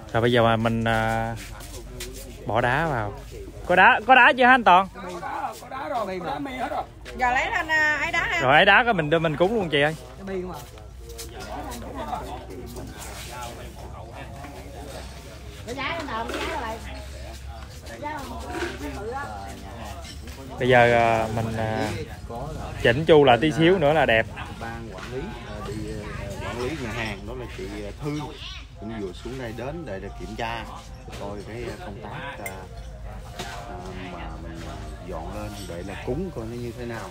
Rồi bây giờ mà mình bỏ đá vào. Có đá chưa hả anh Toàn? Có đá rồi, đá mi hết rồi. Giờ lấy lên ấy đá ha. Rồi ấy đá có mình đưa mình cúng luôn chị ơi. Bây giờ mình chỉnh chu lại tí xíu nữa là đẹp. Ban quản lý quản lý nhà hàng đó là chị Thư cũng vừa xuống đây đến để kiểm tra coi cái công tác mà mình dọn lên để là cúng coi nó như thế nào.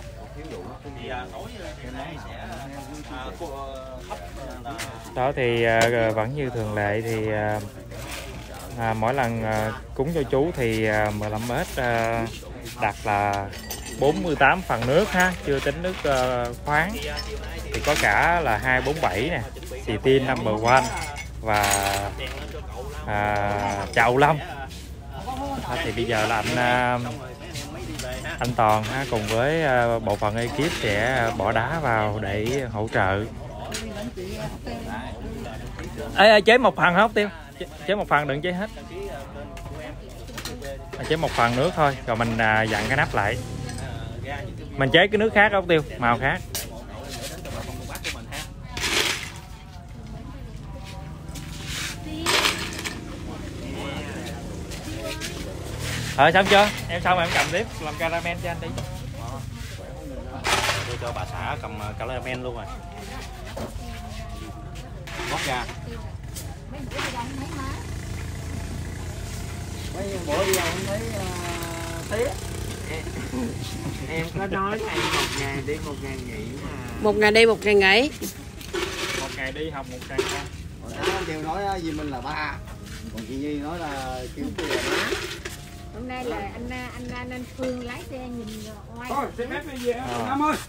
Đó thì vẫn như thường lệ thì mỗi lần cúng cho chú thì 15m đặt là 48 phần nước ha, chưa tính nước khoáng. Thì có cả là 247 nè, xì tin number one và chào Lâm. Thì bây giờ là anh Toàn cùng với bộ phận ekip sẽ bỏ đá vào để hỗ trợ. Ê, chế một phần không Tiêu? Chế một phần đừng chế hết. Chế một phần nước thôi, rồi mình dặn cái nắp lại. Mình chế cái nước khác không Tiêu? Màu khác. Xong chưa? Em xong rồi em cầm tiếp làm caramel cho anh đi. Tôi cho bà xã cầm caramel luôn rồi. Bóc ra. Mấy bữa đi không thấy tía. Em có nói này một ngày đi một ngày nghỉ mà. Một ngày đi một ngày nghỉ. Một ngày đi học một ngày ra. Hồi đó kêu nói Duy Minh là ba. Còn chị Nhi nói là kêu tôi là má. Hôm nay là anh nên Phương lái xe nhìn oai. Thôi, xin phép đi về Năm ơi.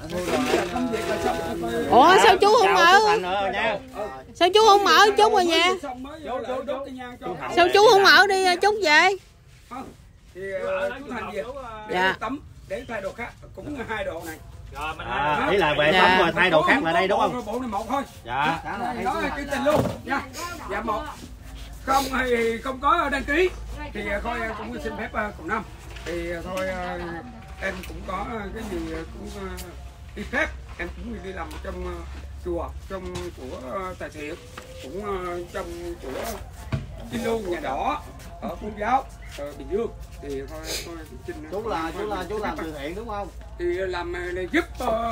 Ủa sao chú không ở? Sao chú không ở chút rồi nha? Sao chú không ở đi chút vậy? Thì chú Thành về để tắm để thay đồ khác cũng 2 độ này. Ý là về tắm rồi thay đồ khác lại đây đúng không? Bộ này một thôi. Dạ. Nói cái tình luôn nha. Dạ một. Không thì không có đăng ký thì thôi cũng xin phép cùng năm. Thì thôi em cũng có cái gì cũng đi phép, em cũng đi làm trong chùa, trong của Tài Thiện, cũng trong của Kinh Luân Nhà Đỏ ở Công giáo Bình Dương. Thì thôi xin chú làm từ thiện đúng không? Thì làm để giúp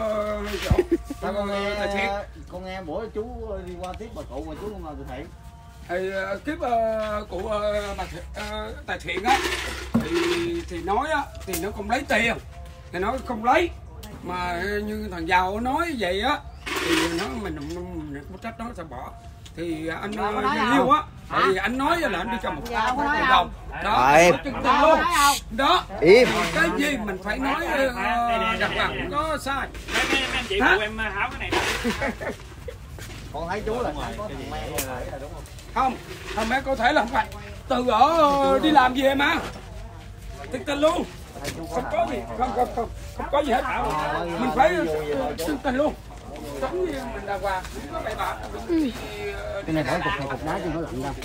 con nghe bữa chú đi qua tiếp bà cụ mà chú không làm từ thiện. Thì kiếp của bà Tài Thiện á thì nói á thì nó không lấy tiền, thì nói không lấy, mà như thằng giàu nói vậy á thì nó mình có trách nó sẽ bỏ. Thì anh yêu á thì anh nói là anh đi cho 1 triệu đồng đó, luôn đó, im cái gì mình phải nói rằng là không có sai. Anh chị phụ em háo cái này. Con thấy chú là không có thằng mẹ rồi đúng không? Không, thằng mẹ có thể là không phải từ ở đi làm về mà tin tin luôn, không có gì, không có gì hết. Mình phải tin tin luôn, giống như mình đàng hoàng, không có bậy bạ. Cái này khỏi cục đá chứ nó lạnh đâu.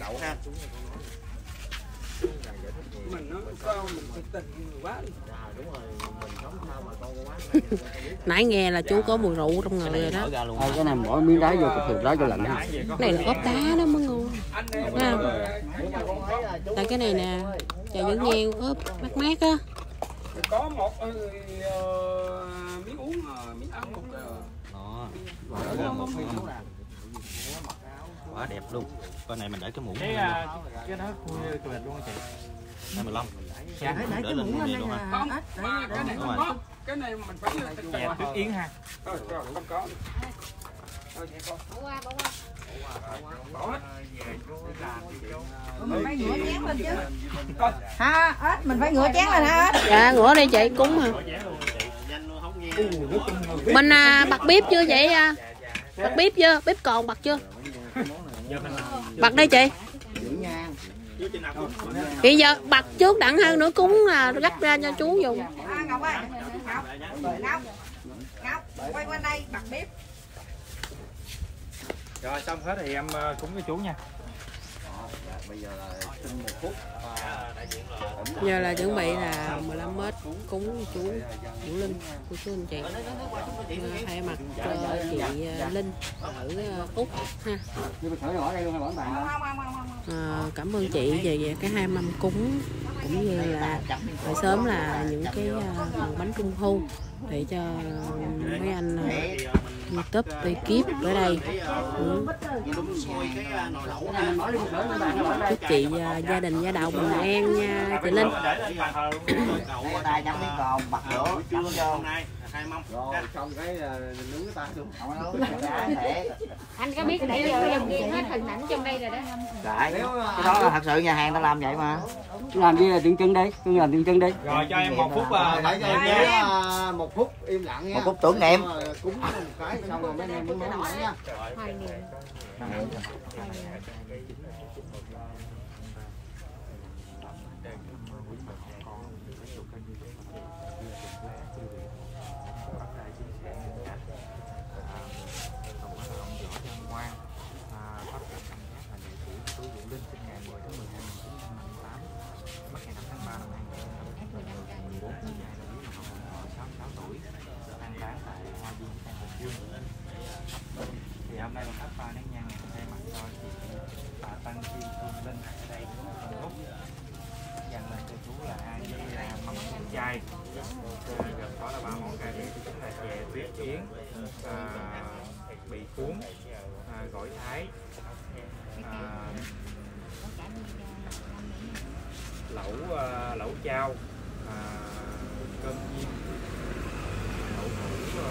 Mình nó sao mình tin tin quá. Nãy nghe là chú có mùi rượu trong người rồi đó. Cái này bỏ miếng đá vô cục đá cho lạnh ha. Cái này là góp đá đó mới ngon. Tại cái này nè, trà giữ nheo ướp mát mát á. Có một miếng uống, miếng ăn một Quá đẹp luôn. Con này mình để cái muỗng. Cái đó khui tuyệt luôn chị. 25. Dạ, để cái muỗng lên đây là không, cái này không có. Cái này mình phải dạ, nước yến ha. Rồi, không có. Bỏ hết. Mình phải ngửa chén lên chứ. Ha, ếch mình phải ngửa chén lên ha ếch. Dạ, ngửa đi chị, cúng mà. Mình bật bếp chưa chị? Bật bếp chưa? Bếp còn bật chưa? Bật đây chị. Bây giờ bật trước đặng hơn nữa cúng gấp ra cho chú dùng. Ngọc ơi, Ngọc, quay qua đây bật bếp. Rồi xong hết thì em cúng cho chú nha. bây giờ là xin 1 phút. Giờ là chuẩn bị là 15 mét cúng chú Vũ Linh của chú anh chị. Thay mặt cho chị Linh ở Úc ha. Cảm ơn chị về cái 2 mâm cúng, cũng như là hồi sớm là những cái phần bánh trung thu để cho mấy anh YouTube ekip ở đây. Chúc chị gia đình gia đạo bình an nha chị Linh. Anh có biết nãy giờ em ghi hết hình ảnh trong đây rồi đó. Cái đó là thật sự nhà hàng ta làm vậy mà. Làm gì là tượng trưng đi, tôi làm tượng trưng đi. Rồi cho em 1 phút phải cho em nhé. 1 phút im lặng nha. 1 phút tưởng niệm. Cúng một cái xong rồi mấy anh em mới nói nha. Thì hôm nay là thắp 3 nén nhang thay mặt cho chị Tân Chi Phương Linh ở đây cũng Úc dành lên cho chú là 2 cái mâm cúng chay, gồm có là 3 món cay vị, chính là chè tuyết yến, bị cuốn, gỏi thái, lẩu chao, cơm chiên, đậu hũ,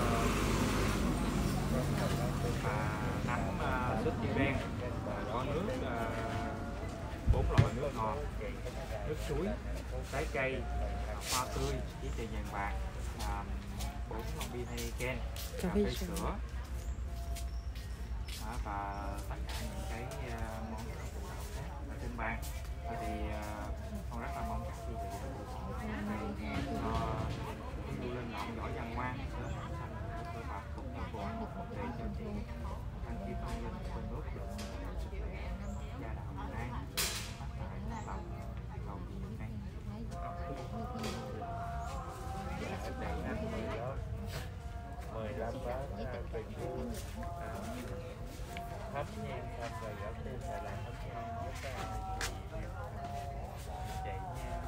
nắm súp chim đen, có nước 4 loại nước ngọt, nước suối, trái cây, hoa tươi, với tiền vàng bạc, 4 lon bia Heineken, cà phê sữa, và tất cả những cái món ở trên bàn. Thì con rất là mong các quý vị cho lên ngọn giỏi văn ngoan sớm thành được bạc cũng như của để cho chị Thanh Chi Phương Linh bên nước được sức khỏe, gia đạo bình an, phát tài lòng cầu gì đây. Thắp nhang thắp rồi gõ tên là làm thắp nhang với các anh chị chạy nha.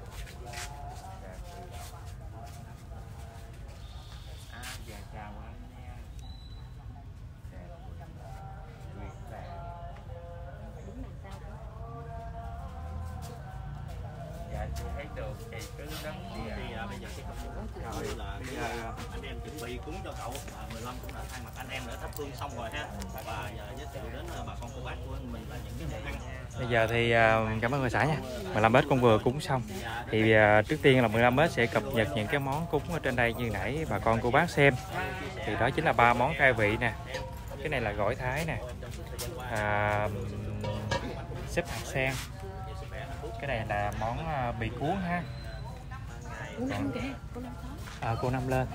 Dạ chào anh nha. Nguyệt là dạ chị thấy được, chị cứ đấm đi. Bây giờ cái công việc là bây giờ anh em chuẩn bị cúng cho cậu. 15 cũng đã thay mặt anh em đã thắp hương xong rồi ha, và giờ giới thiệu đến bà con cô bác của mình là những cái món ăn. Bây giờ thì cảm ơn bà xã nha. 15 Tết con vừa cúng xong thì trước tiên là 15 Tết sẽ cập nhật những cái món cúng ở trên đây như nãy bà con cô bác xem. Thì đó chính là 3 món khai vị nè, cái này là gỏi thái nè, xếp hạt sen, cái này là món bì cuốn ha. Cô Năm lên.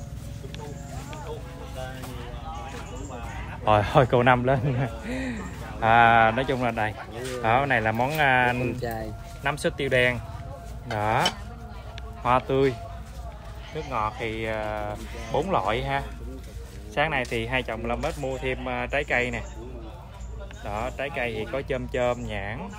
Thôi cô Năm lên. Nói chung là đây. Đó, này là món nắm súp tiêu đen. Đó. Hoa tươi. Nước ngọt thì 4 loại ha. Sáng nay thì hai chồng 15 Tết mua thêm trái cây nè. Đó, trái cây thì có chôm nhãn,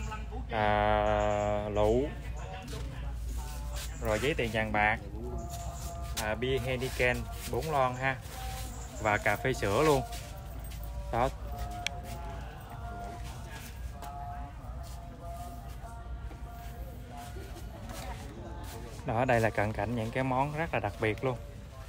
lựu, rồi giấy tiền vàng bạc, bia Heineken 4 lon ha, và cà phê sữa luôn. Đó. Đó, đây là cận cảnh những cái món rất là đặc biệt luôn.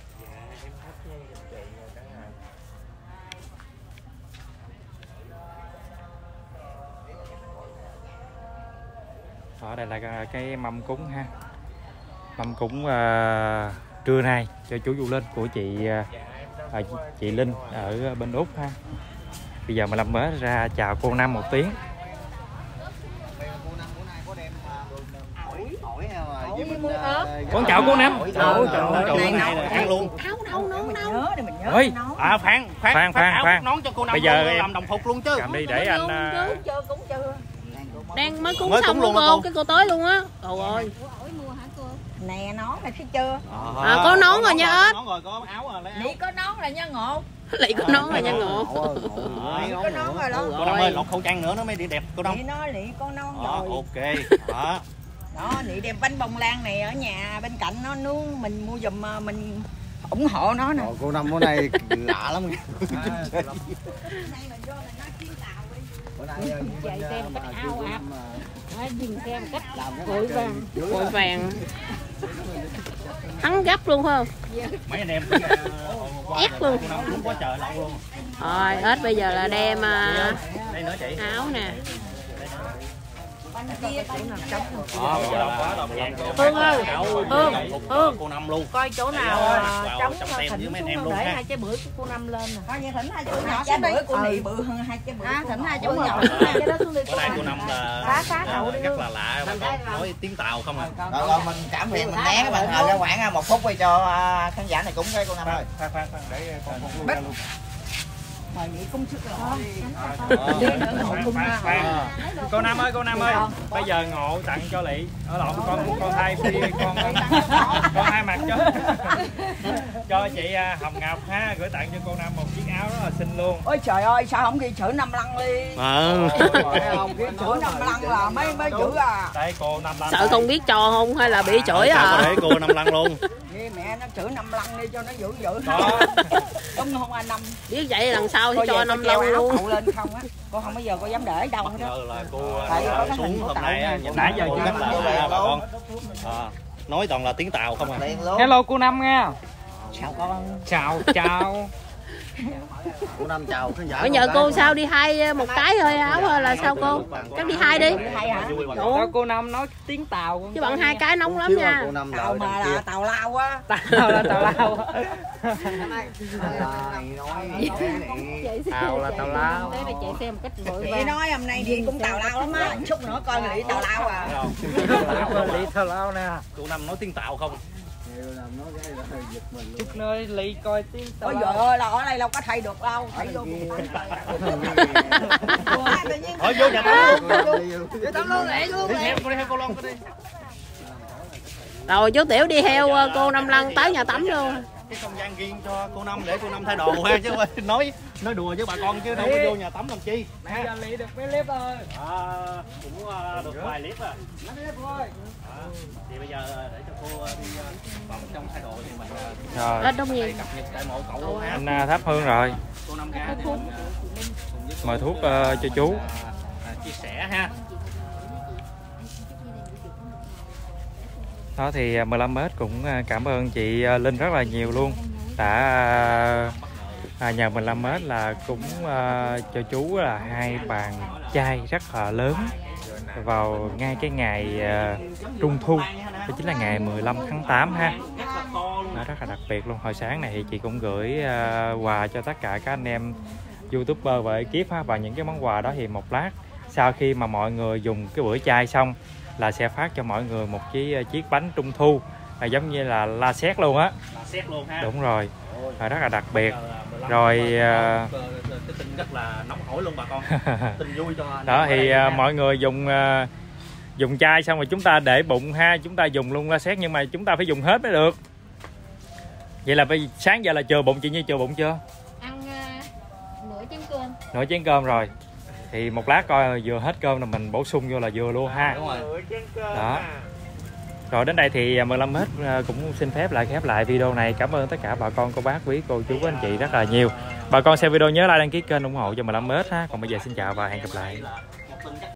Đó, đây là cái mâm cúng ha. Mâm cúng trưa nay cho chú Vũ Linh của chị Linh ở bên Úc ha. Bây giờ 15 Tết ra chào cô Năm một tiếng. Con chào cô Năm. Này ăn luôn. Ơi, Phan nón cho cô Năm. Bây giờ em làm đồng phục luôn chứ. cầm đi để anh Đang mới cúng Mới xong cúng luôn luôn đó cô, cô. cái cô tới luôn á. Trời ơi. Nè nón này thấy chưa? Có nón rồi nha ếch. Nón rồi, có áo rồi, lấy áo. Nị có nón là nha ngộ. Lại có nón rồi nha ngộ. Nị có nón rồi đó. Cô Năm ơi, lột khẩu trang nữa nó mới đi đẹp cô Năm. Nị nói nị có nón Đó, rồi. ok. Đó. Đó, nị đem bánh bông lan này ở nhà bên cạnh nó nướng, mình mua giùm mình ủng hộ nó nè. Cô Năm bữa nay lạ lắm. Chạy xem cách ao ạt, dừng xem cách vội vàng. Vội vàng. Thắng gấp luôn không? Mấy anh em Ép luôn. cô Năm đúng quá trời lâu luôn. Rồi ếch bây giờ là đem Đây nữa chị. áo nè. Hương ơi, Hương. Cô Năm luôn. Coi chỗ nào trống trong tem với mấy anh em luôn để ha. 2 trái bưởi của cô Năm lên nè. Thôi vậy thỉnh 2 trái nhỏ trái bưởi của Nị bự hơn 2 trái bưởi. Thỉnh 2 trái nhỏ. Bữa nay cô Năm là rất là lạ, bà con nói tiếng Tàu không à. Rồi mình cảm miệng mình né cái bàn thờ ra khoảng 1 phút đi cho khán giả này cúng cái cô Năm ơi. Khoan để con luôn luôn. Mời nghỉ công sức rồi. Cô Năm ơi, bây giờ ngộ tặng cho Lị ở lộn con hai con hai mặt cho chị Hồng Ngọc ha, gửi tặng cho cô Năm một chiếc áo rất là xinh luôn. Ôi trời ơi, sao không ghi chữ Năm Lăng đi? Không ghi chữ Năm Lăng là mấy chữ à. Đây cô Năm Lăng. Sợ không biết cho không hay là bị chửi à? Để cô Năm Lăng luôn. Ghi mẹ nó chữ Năm Lăng đi cho nó dữ. Đúng không anh Năm? Biết vậy lần sau thì Cô cho Năm Lăng luôn. Cậu lên không á? Cô không bao giờ cô dám để đâu hết đó. Là cô Tại có cái hình xuống của hôm cậu nay nè. nhìn nãy giờ cô chưa rất là lạ bà con. Nói toàn là tiếng Tàu không à. Hello cô Năm nha. Chào con. Chào. Cô Năm chào khán giả. Ở nhờ cô sao đi hai một cái thôi áo thôi là sao cô? Chắc đi hai đi. Hay hả? Đâu cô Năm nói tiếng Tàu. Chứ bằng hai cái nóng lắm nha. Cô Năm Tàu mà là tàu lao á. Tàu là Tàu lao. Tàu là Tàu lao. Đấy là chạy xem cách vội Chị vàng. nói hôm nay đi cũng tàu lao lắm á. Chút nữa coi Lị tàu lao à. Lị Tàu lao nè. Cô Năm nói tiếng Tàu không? Chút nữa Lị coi tiếng Tàu Ôi lao. giời ơi, là ở đây đâu có thay được đâu. Thay vô Thôi vô nhà tắm luôn. Vô tắm luôn lẹ luôn. Đi theo cô Long đi. Rồi chú Tiểu đi theo cô Năm Lăng tới nhà tắm luôn. Cái không gian riêng cho cô Năm để cô Năm thay đồ ha, chứ không phải nói đùa với bà con chứ đâu có vô nhà tắm làm chi. Nãy giờ Lị được mấy clip thôi. Cũng được vài clip à. Thì bây giờ để cho cô đi vào trong thay đồ thì mình Rồi. Ít đúng gì? cập nhật đại mộ cậu luôn ha. Anh thắp hương rồi. Cô Năm ra để mình Mời thuốc cho chú. chia sẻ ha. Đó thì 15m cũng cảm ơn chị Linh rất là nhiều luôn, đã nhờ 15m là cúng cho chú là 2 bàn chay rất là lớn vào ngay cái ngày Trung Thu, đó chính là ngày 15 tháng 8 ha. Nó rất là đặc biệt luôn. Hồi sáng này thì chị cũng gửi quà cho tất cả các anh em YouTuber và ekip ha, và những cái món quà đó thì một lát sau khi mà mọi người dùng cái bữa chay xong là sẽ phát cho mọi người một chiếc bánh Trung Thu giống như là la xét luôn á. Xét luôn ha. Đúng rồi, rất là đặc biệt. Rồi cái tin rất là nóng hổi luôn bà con. Tin vui cho anh đó thì mọi người dùng chai xong rồi chúng ta để bụng ha, chúng ta dùng luôn la xét, nhưng mà chúng ta phải dùng hết mới được. Vậy là sáng giờ là chừa bụng, chị Nhi chừa bụng chưa? Ăn nửa chén cơm. Nửa chén cơm rồi. Thì một lát coi vừa hết cơm là mình bổ sung vô là vừa luôn ha. Đúng rồi. Đó. Rồi đến đây thì 15m cũng xin phép lại khép lại video này. Cảm ơn tất cả bà con, cô bác, quý cô chú, anh chị rất là nhiều. Bà con xem video nhớ like, đăng ký kênh ủng hộ cho 15m ha. Còn bây giờ xin chào và hẹn gặp lại.